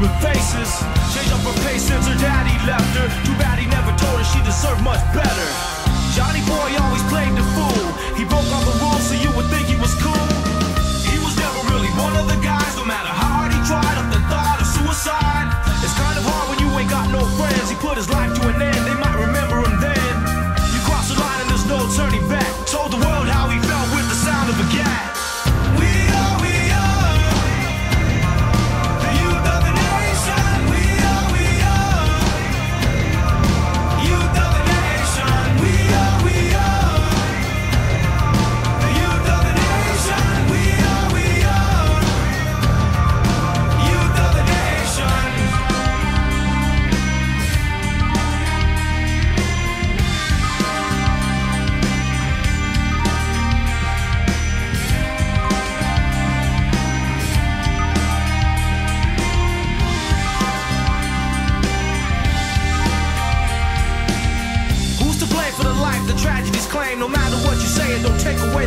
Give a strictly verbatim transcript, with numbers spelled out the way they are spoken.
human faces. Change up her pace since her daddy left her. Too bad he never told her she deserved much better. Johnny boy always played the fool. He broke all the rules so you would think he was cool. He was never really one of the guys. No matter how hard he tried, up the thought of suicide. It's kind of hard when you ain't got no friends. He put his life to an end, they might remember him then. You cross the line and there's no turning back. Told the world how he felt with the sound of a gat. We are, we are the youth of the nation. We are, we are youth of the nation. We are, we are the youth of the nation. We are, we are youth of the nation. Who's to blame for the life the tragedies claim? No matter what you say, it don't take away